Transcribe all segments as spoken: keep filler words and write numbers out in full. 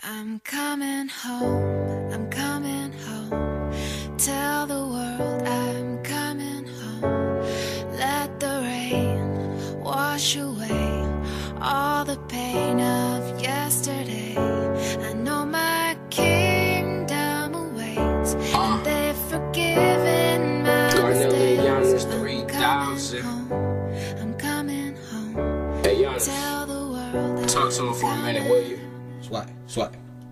I'm coming home, I'm coming home. Tell the world I'm coming home. Let the rain wash away all the pain of yesterday. I know my kingdom awaits, uh, and they've forgiven my mistakes. I'm coming home, I'm coming home. Hey, Giannis, tell the world talk to him for a minute, will you? Swat, swat.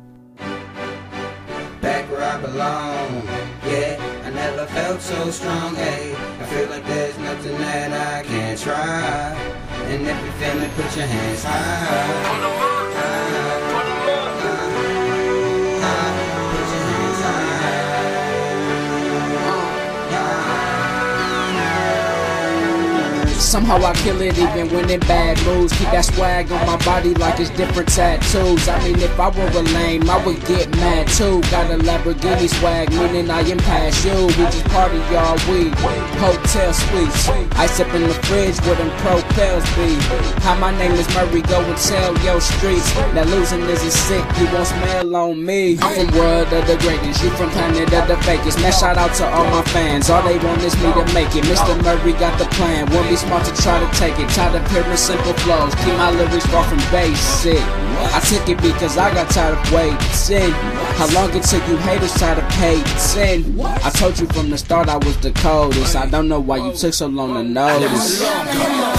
Back where I belong, yeah, I never felt so strong, ayy. I feel like there's nothing that I can't try. And if you feel me, put your hands high. Put them up, put them up. Put your hands high. Somehow I kill it even when in bad moods. Keep that swag on my body like it's different tattoos. I mean, if I were a lame, I would get mad too. Got a Lamborghini swag, meaning I am past you. We just party all week, hotel suites. Ice up in the fridge where them propels be. Hi, my name is Murray, go and tell your streets that losing isn't sick, you won't smell on me. I'm from world of the greatest, you from planet of the fakest. Man, shout out to all my fans, all they want is me to make it. Mister Murray got the plan, won't be smart to try to take it. Tired of hearing simple flows, keep my lyrics far from basic. I took it because I got tired of waiting. How long it took you haters tired of hating? I told you from the start I was the coldest. I don't know why you took so long to notice. I'm coming home,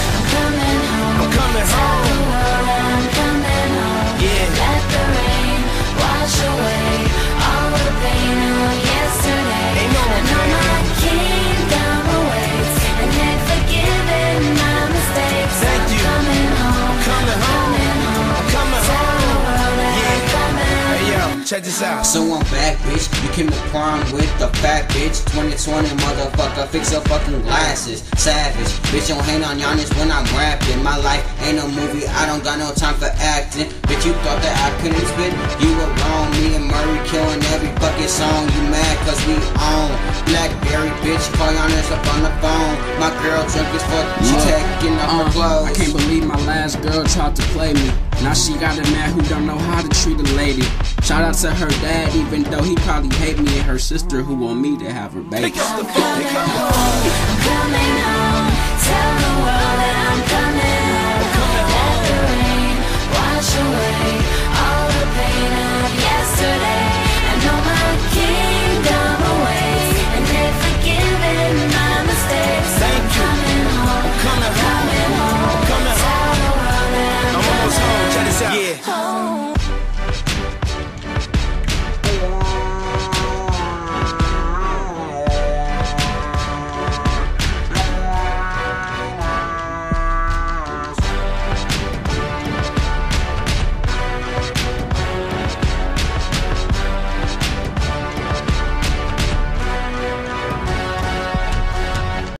I'm coming home. I'm coming home. Yeah. Let the rain wash away all the pain of yesterday. I know my kingdom awaits, and they've forgiven my mistakes. Thank you. I'm coming home, coming home. I'm coming home. Yeah. Hey yo, check this out. So I'm back, bitch. You came to prom with the fat bitch. twenty twenty, motherfucker, fix your fucking glasses. Savage, bitch, don't hate on Giannis when I'm rapping. My life ain't no movie, I don't got no time for acting. Bitch, you thought that I couldn't spit? You were wrong. Me and Murray killing every fucking song. You mad cause we own Blackberry, bitch. Call Giannis up on the phone. My girl drunk as fuck, she taking off her clothes. I can't believe my last girl tried to play me. Now she got a man who don't know how to treat a lady. Shout out to her dad, even though he probably hate me, and her sister who want me to have her baby. I'm coming home, I'm coming home. Tell the world that I'm coming home. Let the rain wash away all the pain of yesterday. I know my kingdom awaits, and they've forgiven my mistakes. Thank you. I'm coming home, I'm coming home. coming home. I'm coming home. Tell the world that I'm I'm almost home. Check this out. coming Yeah. home.